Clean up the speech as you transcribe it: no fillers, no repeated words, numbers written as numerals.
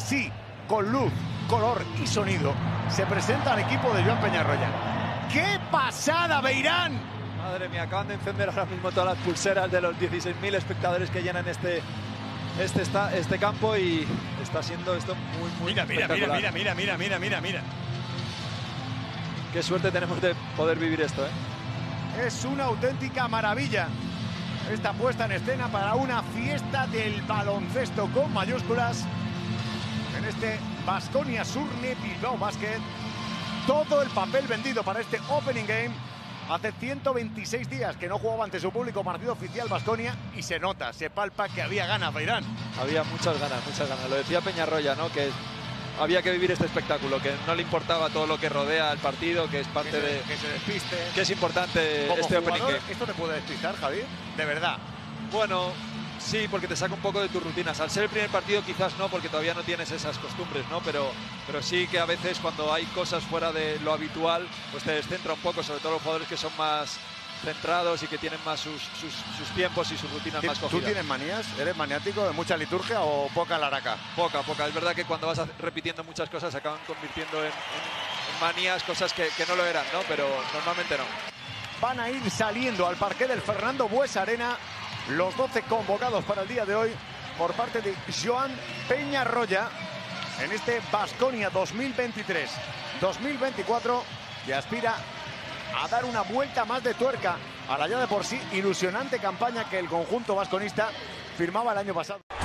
Así, con luz, color y sonido, se presenta al equipo de Joan Peñarroya. ¡Qué pasada, Beirán! Madre mía, acaban de encender ahora mismo todas las pulseras de los 16.000 espectadores que llenan este campo y está siendo esto muy espectacular. Mira. Qué suerte tenemos de poder vivir esto, ¿eh? Es una auténtica maravilla esta puesta en escena para una fiesta del baloncesto con mayúsculas en este Baskonia Surne Bilbao Basket. Todo el papel vendido para este opening game. Hace 126 días que no jugaba ante su público partido oficial Baskonia y se nota, se palpa que había ganas, Beirán. Había muchas ganas. Lo decía Peñarroya, ¿no? Que había que vivir este espectáculo, que no le importaba todo lo que rodea el partido, que es parte de... Que se despiste. Que es importante Como este jugador, opening game. ¿Esto te puede despistar, Javi? De verdad. Bueno, sí, porque te saca un poco de tus rutinas. Al ser el primer partido quizás no, porque todavía no tienes esas costumbres, ¿no? Pero sí que a veces cuando hay cosas fuera de lo habitual, pues te descentra un poco, sobre todo los jugadores que son más centrados y que tienen más sus tiempos y sus rutinas más cogidas. ¿Tú tienes manías? ¿Eres maniático de mucha liturgia o poca laraca? Poca. Es verdad que cuando vas repitiendo muchas cosas se acaban convirtiendo en manías, cosas que no lo eran, ¿no? Pero normalmente no. Van a ir saliendo al parqué del Fernando Buesa Arena los 12 convocados para el día de hoy por parte de Joan Peñarroya en este Baskonia 2023-2024 que aspira a dar una vuelta más de tuerca a la ya de por sí ilusionante campaña que el conjunto vasconista firmaba el año pasado.